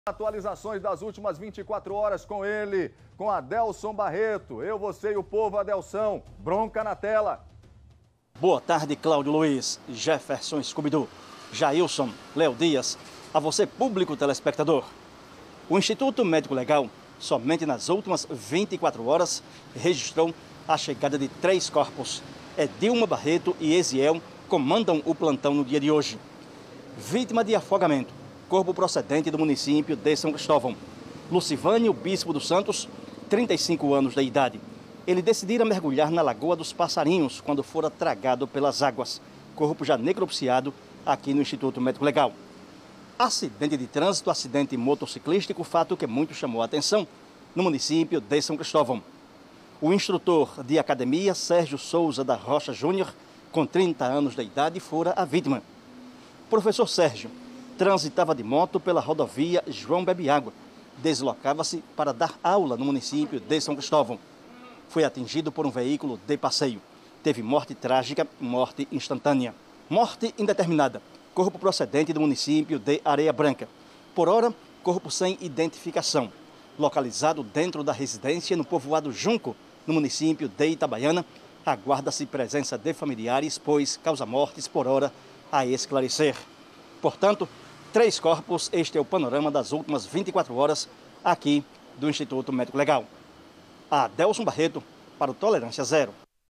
Atualizações das últimas 24 horas com ele, com Adelson Barreto. Eu, você e o povo, Adelson. Bronca na tela. Boa tarde, Cláudio Luiz, Jefferson Scooby-Doo, Jailson, Léo Dias, a você, público telespectador. O Instituto Médico Legal, somente nas últimas 24 horas, registrou a chegada de 3 corpos. Edilma Barreto e Eziel comandam o plantão no dia de hoje. Vítima de afogamento, corpo procedente do município de São Cristóvão. Lucivânio Bispo dos Santos, 35 anos de idade. Ele decidira mergulhar na Lagoa dos Passarinhos quando fora tragado pelas águas. Corpo já necropsiado aqui no Instituto Médico Legal. Acidente de trânsito, acidente motociclístico, fato que muito chamou a atenção no município de São Cristóvão. O instrutor de academia, Sérgio Souza da Rocha Júnior, com 30 anos de idade, fora a vítima. O professor Sérgio transitava de moto pela rodovia João Bebiágua. Deslocava-se para dar aula no município de São Cristóvão. Foi atingido por um veículo de passeio. Teve morte trágica, morte instantânea. Morte indeterminada. Corpo procedente do município de Areia Branca. Por hora, corpo sem identificação. Localizado dentro da residência no povoado Junco, no município de Itabaiana, aguarda-se presença de familiares, pois causa-mortes por hora a esclarecer. Portanto, 3 corpos, este é o panorama das últimas 24 horas aqui do Instituto Médico Legal. Adelson Barreto, para o Tolerância Zero.